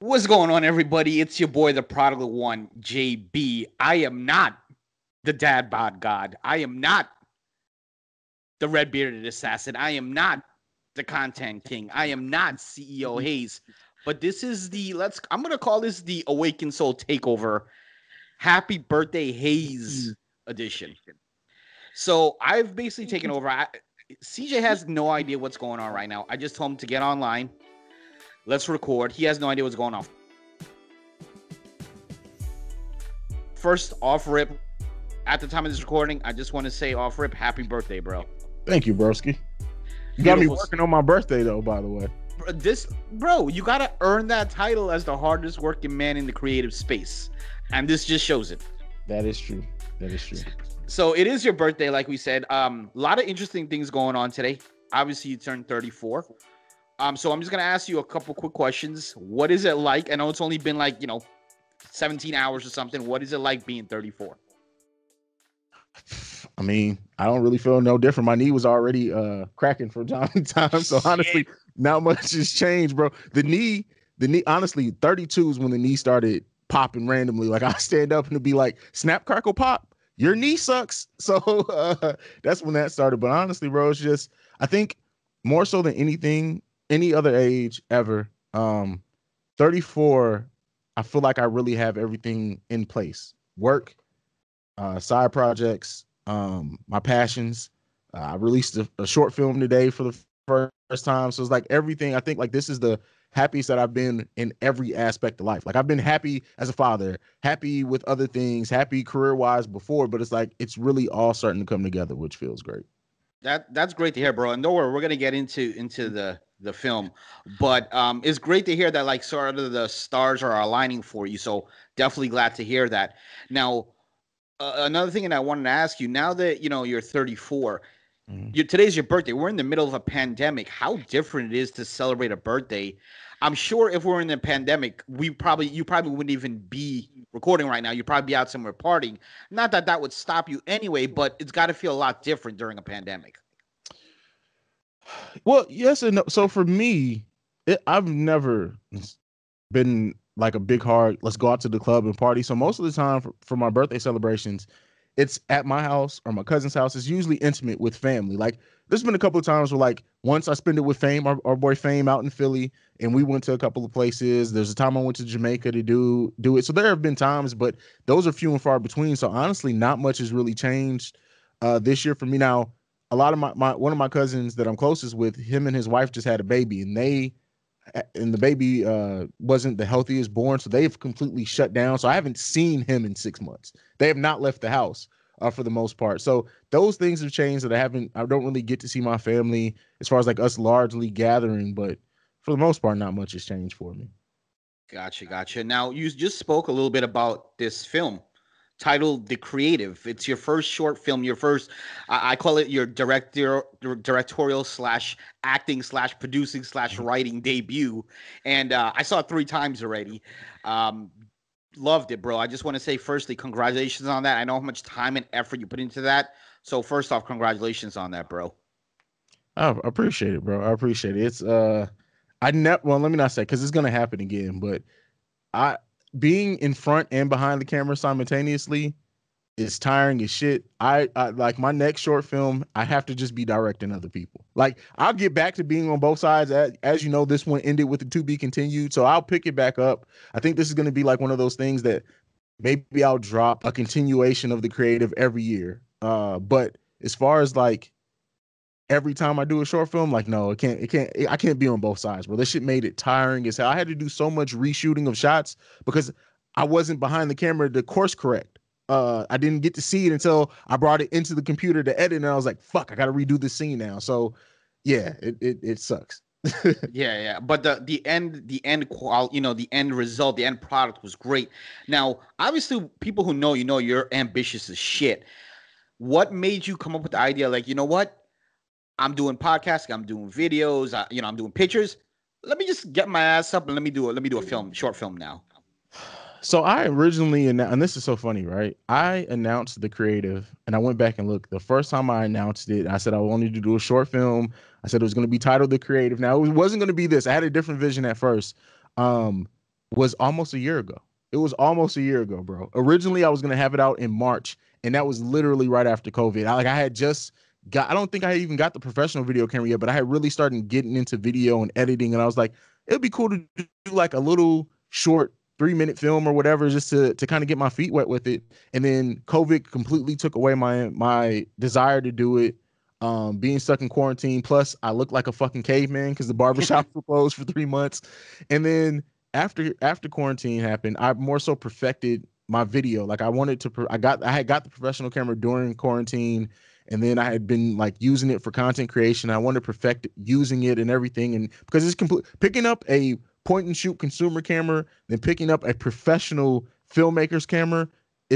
What's going on, everybody? It's your boy, the Prodigal One, JB. I am not the dad bod god. I am not the red bearded assassin. I am not the content king. I am not CEO Hayes. But this is I'm gonna call this the Awakened Soul Takeover Happy Birthday Hayes edition. So I've basically taken over. CJ has no idea what's going on right now. I just told him to get online. Let's record. He has no idea what's going on. First, off rip, at the time of this recording, I just want to say off rip, happy birthday, bro. Thank you, broski. You got me working on my birthday, though, by the way. Bro, you got to earn that title as the hardest working man in the creative space. And this just shows it. That is true. That is true. So it is your birthday, like we said. A lot of interesting things going on today. Obviously, you turned 34. So I'm just going to ask you a couple quick questions. What is it like? I know it's only been 17 hours or something. What is it like being 34? I mean, I don't really feel no different. My knee was already cracking for time to time. So honestly, not much has changed, bro. The knee, honestly, 32 is when the knee started popping randomly. Like I stand up and it'd be like, snap, crackle, pop. Your knee sucks. So that's when that started. But honestly, bro, it's just, I think more so than anything, any other age ever, 34, I feel like I really have everything in place. Work, side projects, my passions. I released a short film today for the first time. So it's like everything. I think like this is the happiest that I've been in every aspect of life. Like I've been happy as a father, happy with other things, happy career-wise before, but it's like it's really all starting to come together, which feels great. That's great to hear, bro. And don't worry, we're gonna get into the film, but it's great to hear that like sort of the stars are aligning for you. So definitely glad to hear that. Now, another thing that I wanted to ask you, now that you're 34, today's your birthday. We're in the middle of a pandemic. How different it is to celebrate a birthday. I'm sure if we're in the pandemic, you probably wouldn't even be recording right now. You'd probably be out somewhere partying. Not that that would stop you anyway, but it's got to feel a lot different during a pandemic. Well, yes and no. So for me, I've never been like a big hard, let's go out to the club and party. So most of the time for my birthday celebrations, it's at my house or my cousin's house. It's usually intimate with family. Like there's been a couple of times where like once I spend it with Fame, our boy Fame out in Philly, and we went to a couple of places. There's a time I went to Jamaica to do it. So there have been times, but those are few and far between. So honestly, not much has really changed this year for me. Now, a lot of one of my cousins that I'm closest with, him and his wife just had a baby, and the baby wasn't the healthiest born, so they've completely shut down. So I haven't seen him in 6 months. They have not left the house for the most part. So those things have changed that I don't really get to see my family as far as like us largely gathering, but for the most part, not much has changed for me. Gotcha. Now, you just spoke a little bit about this film titled The Creative. It's your first short film, your first, I call it your directorial / acting / producing / writing debut. And I saw it 3 times already. Loved it, bro. I just want to say, firstly, congratulations on that. I know how much time and effort you put into that. So first off, congratulations on that, bro. I appreciate it, bro. I appreciate it. It's, well, let me not say, because it's going to happen again, but being in front and behind the camera simultaneously is tiring as shit. I like my next short film, I have to just be directing other people. Like I'll get back to being on both sides. As you know, this one ended with the to be continued. So I'll pick it back up. I think this is going to be like one of those things that maybe I'll drop a continuation of The Creative every year. But as far as like every time I do a short film, like, no, I can't be on both sides, bro. This shit made it tiring as hell. I had to do so much reshooting of shots because I wasn't behind the camera to course correct. I didn't get to see it until I brought it into the computer to edit, and I was like, fuck, I got to redo the scene now. So yeah, it sucks. Yeah. But the end the end result, the end product was great. Now, obviously, people who know you're ambitious as shit. What made you come up with the idea? Like, you know what? I'm doing podcasting, I'm doing videos, I'm doing pictures. Let me just get my ass up and let me do a short film now. So I originally, and this is so funny, right? I announced The Creative, and I went back and looked. The first time I announced it, I said I wanted to do a short film. I said it was going to be titled The Creative. Now, it wasn't going to be this. I had a different vision at first. was almost a year ago. It was almost a year ago, bro. Originally, I was gonna have it out in March, and that was literally right after COVID. I had just got. I don't think I even got the professional video camera yet, but I had really started getting into video and editing, and I was like, it'd be cool to do like a little short 3-minute film or whatever, just to kind of get my feet wet with it. And then COVID completely took away my desire to do it. Being stuck in quarantine, plus I looked like a fucking caveman because the barbershops were closed for 3 months, and then after quarantine happened, I more so perfected my video. Like I wanted to, I had got the professional camera during quarantine, and then I had been like using it for content creation. I wanted to perfect using it and everything, and because it's complete, picking up a point and shoot consumer camera, then picking up a professional filmmaker's camera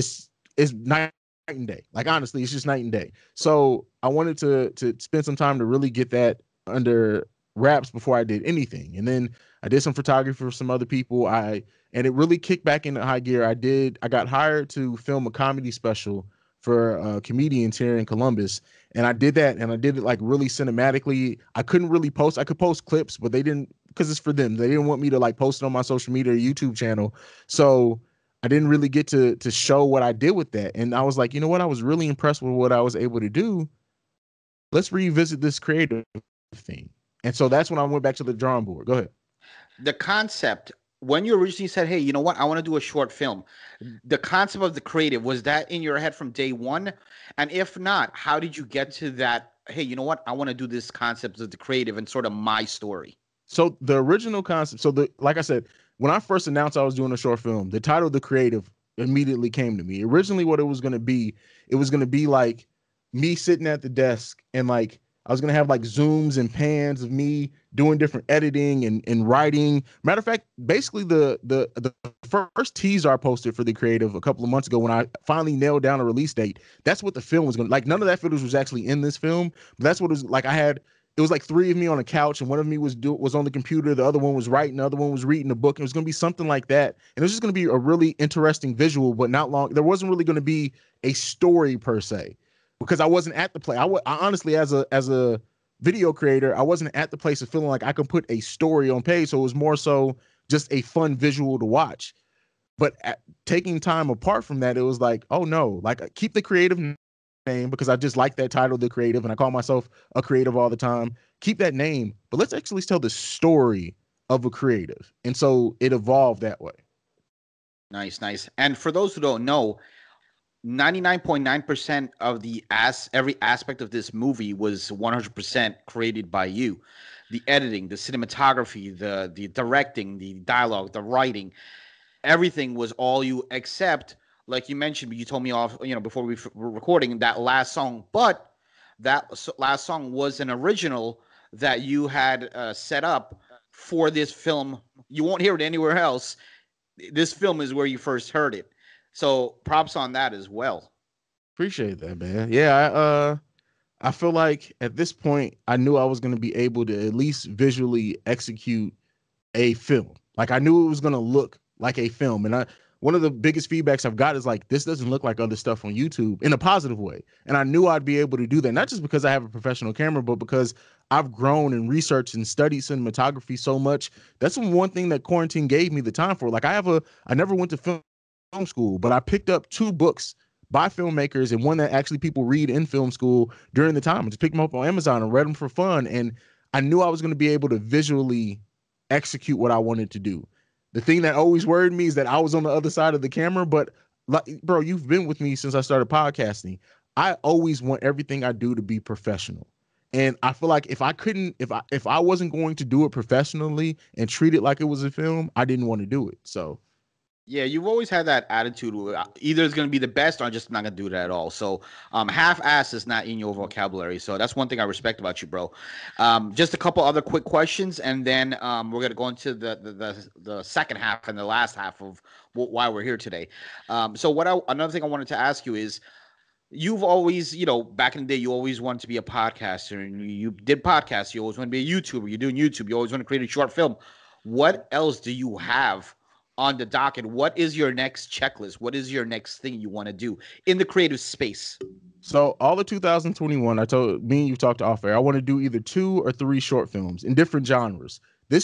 is night and day. Like honestly, it's just night and day. So I wanted to spend some time to really get that under wraps before I did anything, and then I did some photography for some other people. And it really kicked back into high gear. I got hired to film a comedy special for comedians here in Columbus. And I did that, and I did it like really cinematically. I couldn't really post. I could post clips, but they didn't, because it's for them. They didn't want me to like post it on my social media or YouTube channel. So I didn't really get to show what I did with that. And I was like, you know what? I was really impressed with what I was able to do. Let's revisit this creative thing. And so that's when I went back to the drawing board. Go ahead. The concept, when you originally said, hey, you know what, I want to do a short film, the concept of the creative, was that in your head from day one? And if not, how did you get to that, hey, you know what, I want to do this concept of the creative and sort of my story? So the original concept, like I said, when I first announced I was doing a short film, the title The Creative immediately came to me. Originally what it was going to be like me sitting at the desk, and like I was going to have like zooms and pans of me doing different editing and writing. Matter of fact, basically the first teaser I posted for The Creative a couple of months ago, when I finally nailed down a release date, that's what the film was going to, like, none of that footage was actually in this film, but that's what it was like. It was like 3 of me on a couch, and one of me was on the computer, the other one was writing, the other one was reading a book. And it was going to be something like that. And it was just going to be a really interesting visual, but not long. There wasn't really going to be a story per se, because I wasn't at the play. I honestly, as a video creator, I wasn't at the place of feeling like I could put a story on page. So it was more so just a fun visual to watch. But taking time apart from that, it was like, oh no, like keep the creative name, because I just like that title, The Creative, and I call myself a creative all the time. Keep that name, but let's actually tell the story of a creative. And so it evolved that way. Nice. And for those who don't know, 99.9% of every aspect of this movie was 100% created by you. The editing, the cinematography, the directing, the dialogue, the writing, everything was all you, except, like you mentioned, you told me off, before we were recording, that last song. But that last song was an original that you had set up for this film. You won't hear it anywhere else. This film is where you first heard it. So props on that as well. Appreciate that, man. Yeah, I feel like at this point I knew I was going to be able to at least visually execute a film. Like I knew it was going to look like a film. And one of the biggest feedbacks I've got is like, this doesn't look like other stuff on YouTube, in a positive way. And I knew I'd be able to do that, not just because I have a professional camera, but because I've grown and researched and studied cinematography so much. That's one thing that quarantine gave me the time for. Like I never went to film school, but I picked up 2 books by filmmakers, and one that actually people read in film school during the time. I just picked them up on Amazon and read them for fun. And I knew I was going to be able to visually execute what I wanted to do. The thing that always worried me is that I was on the other side of the camera. But like, bro, you've been with me since I started podcasting. I always want everything I do to be professional. And I feel like if I wasn't going to do it professionally and treat it like it was a film, I didn't want to do it. So yeah, you've always had that attitude. Either it's going to be the best, or I'm just not going to do that at all. So, half-ass is not in your vocabulary. So that's one thing I respect about you, bro. Just a couple other quick questions, and then we're going to go into the second half and the last half of why we're here today. Another thing I wanted to ask you is, you've always, back in the day, you always wanted to be a podcaster, and you did podcasts. You always want to be a YouTuber. You're doing YouTube. You always want to create a short film. What else do you have on the docket? What is your next checklist? What is your next thing you want to do in the creative space? So all of 2021, I told me and you talked off air, I want to do either 2 or 3 short films in different genres. This was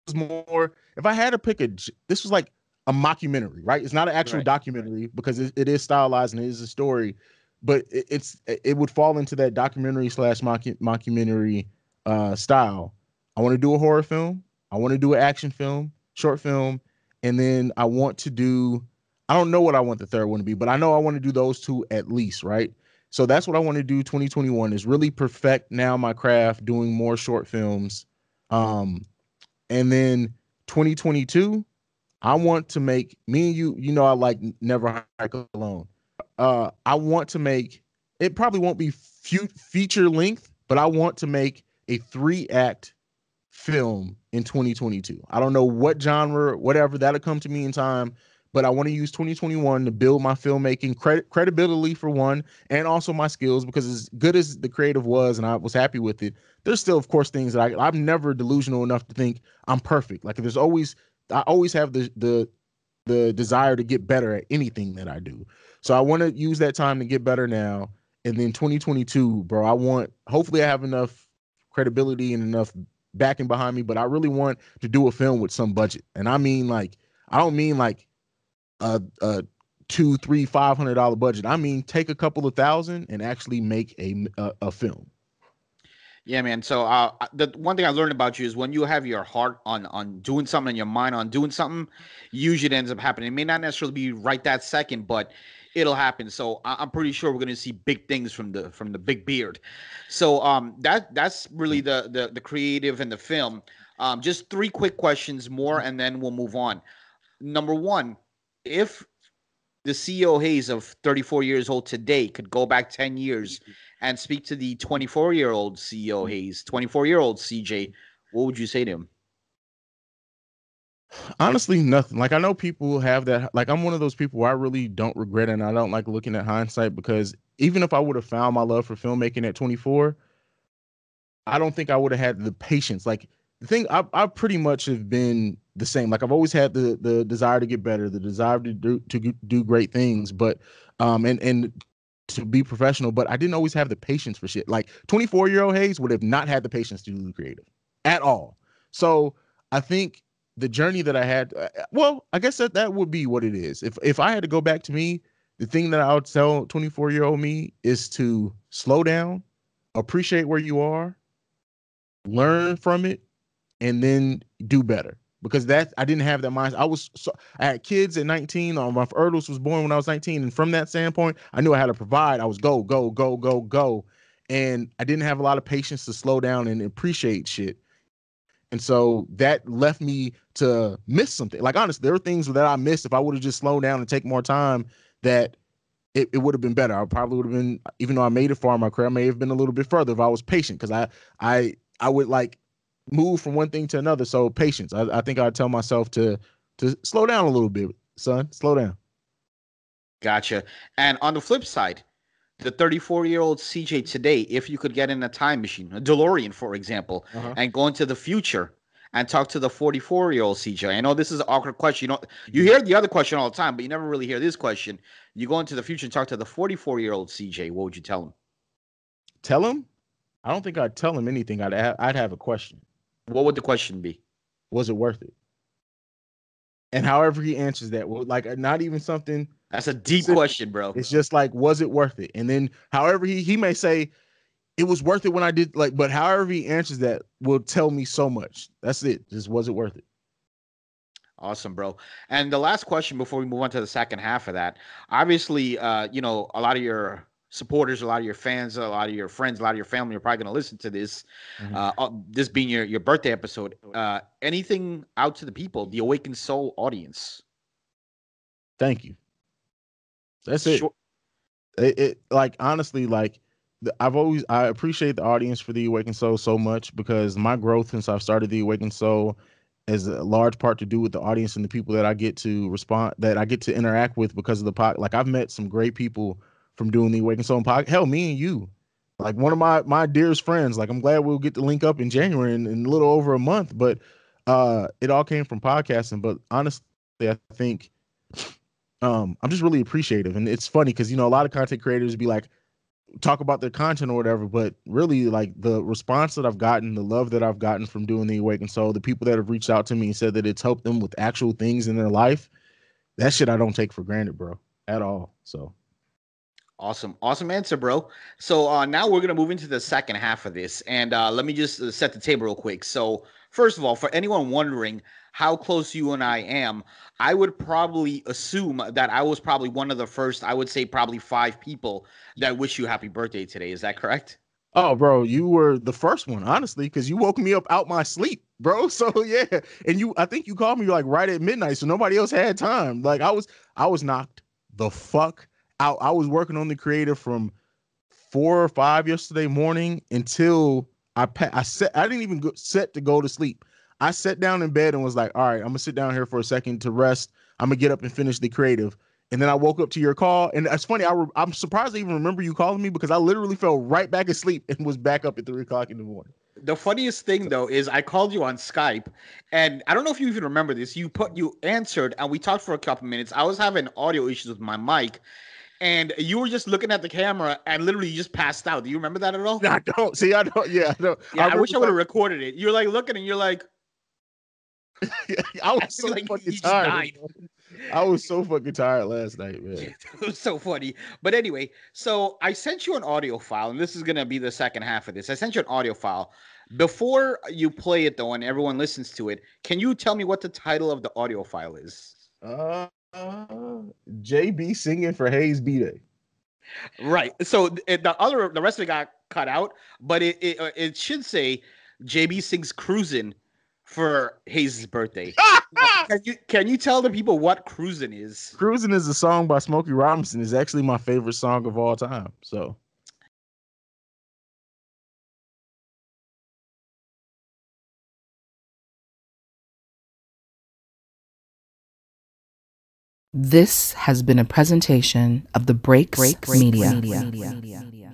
more. If I had to pick this was like a mockumentary, right? It's not an actual Right. documentary because it is stylized and it is a story, but it would fall into that documentary slash mockumentary style. I want to do a horror film. I want to do an action film, short film, and then I want to do. I don't know what I want the third one to be, but I know I want to do those two at least, right? So that's what I want to do. 2021 is really perfect now my craft, doing more short films. And then 2022, I want to make me and you. You know, I like Never Hike Alone. I want to make it. Probably won't be feature length, but I want to make a 3-act film in 2022. I don't know what genre, whatever that'll come to me in time, but I want to use 2021 to build my filmmaking credibility for one, and also my skills, because as good as the creative was and I was happy with it, there's still of course things that I'm never delusional enough to think I'm perfect. Like I always have the desire to get better at anything that I do. So I want to use that time to get better now. And then 2022, bro, hopefully I have enough credibility and enough backing behind me, but I really want to do a film with some budget. And I mean, like, I don't mean like a $200, $300, $500 budget. I mean, take a couple of thousand and actually make a film. Yeah, man. So the one thing I learned about you is when you have your heart on doing something and your mind on doing something, usually it ends up happening. It may not necessarily be right that second, but it'll happen. So I'm pretty sure we're going to see big things from the big beard. So that's really the creative and the film. Just three quick questions more, and then we'll move on. Number one, if the CEO Hayes of 34 years old today could go back 10 years and speak to the 24-year-old CEO Hayes, 24-year-old CJ, what would you say to him? Honestly, nothing. Like, I know people have that. Like, I'm one of those people where I really don't regret it, and I don't like looking at hindsight, because even if I would have found my love for filmmaking at 24, I don't think I would have had the patience. Like, the thing, I pretty much have been the same. Like, I've always had the desire to get better, the desire to do great things, but and to be professional, but I didn't always have the patience for shit. Like, 24-year-old Hayes would have not had the patience to do the creative at all. So I think the journey that I had, well, I guess that would be what it is. If I had to go back to me, the thing that I would tell 24-year-old me is to slow down, appreciate where you are, learn from it, and then do better. Because that, I didn't have that mindset. I had kids at 19. My eldest was born when I was 19, and from that standpoint, I knew I had to provide. I was go, go, go, go, go, and I didn't have a lot of patience to slow down and appreciate shit. And so that left me to miss something. Like, honestly, there were things that I missed. If I would have just slowed down and take more time, that it would have been better. I probably would have been, even though I made it far in my career, I may have been a little bit further if I was patient, because I would like move from one thing to another. So patience. I think I'd tell myself to slow down a little bit, son. Slow down. Gotcha. And on the flip side, the 34-year-old CJ today, if you could get in a time machine, a DeLorean, for example, and go into the future and talk to the 44-year-old CJ. I know this is an awkward question. You hear the other question all the time, but you never really hear this question. You go into the future and talk to the 44-year-old CJ. What would you tell him? Tell him? I don't think I'd tell him anything. I'd have a question. What would the question be? Was it worth it? And however he answers that, like, not even something. That's a deep question, bro. It's just like, was it worth it? And then however he may say it was worth it when I did, like, but however he answers that will tell me so much. That's it. Just, was it worth it? Awesome, bro. And the last question before we move on to the second half of that, obviously, a lot of your supporters, a lot of your fans, a lot of your friends, a lot of your family are probably going to listen to this. This being your birthday episode. Anything out to the people, the Awakened Soul audience? Thank you. That's it. Sure. It like, honestly, like, I appreciate the audience for the Awakened Soul so much, because my growth since I've started the Awakened Soul is a large part to do with the audience and the people that I get to respond, that I get to interact with because of the pod. Like, I've met some great people from doing the Awakened Soul podcast. Hell, me and you, like, one of my dearest friends. Like, I'm glad we'll get to link up in January in a little over a month. But it all came from podcasting. But honestly, I think I'm just really appreciative. And it's funny because, a lot of content creators be like, talk about their content or whatever, but really like the response that I've gotten, the love that I've gotten from doing the Awakened Soul, the people that have reached out to me and said that it's helped them with actual things in their life, that shit I don't take for granted, bro, at all. So Awesome answer, bro. So now we're gonna move into the second half of this, and let me just set the table real quick. So first of all, for anyone wondering how close you and I am, I would probably assume that I was probably one of the first. I would say probably 5 people that wish you happy birthday today. Is that correct? oh, bro, you were the first one, honestly, because you woke me up out my sleep, bro. So yeah, and I think you called me like right at midnight, so nobody else had time. Like I was knocked the fuck out. I was working on the creative from 4 or 5 yesterday morning until I didn't even set to go to sleep. I sat down in bed and was like, all right, I'm gonna sit down here for a second to rest. I'm gonna get up and finish the creative. And then I woke up to your call, and it's funny. I'm surprised I even remember you calling me because I literally fell right back asleep and was back up at 3 o'clock in the morning. The funniest thing though is I called you on Skype, and I don't know if you even remember this. You answered, and we talked for a couple minutes. I was having audio issues with my mic, and you were just looking at the camera and literally you just passed out. Do you remember that at all? I don't see. I don't. Yeah, I don't. Yeah, I wish I would have recorded it. You're like looking, and you're like, I was so like fucking tired. I was so fucking tired last night, man. It was so funny. But anyway, so I sent you an audio file, and this is gonna be the second half of this. I sent you an audio file. Before you play it though, and everyone listens to it, can you tell me what the title of the audio file is? JB singing for Hayes B-Day. Right. So the rest of it got cut out, but it should say JB sings "Cruisin'" for Hayes' birthday. Can you tell the people what "Cruisin'" is? "Cruisin'" is a song by Smokey Robinson. It's actually my favorite song of all time. So. This has been a presentation of the Breaks Media.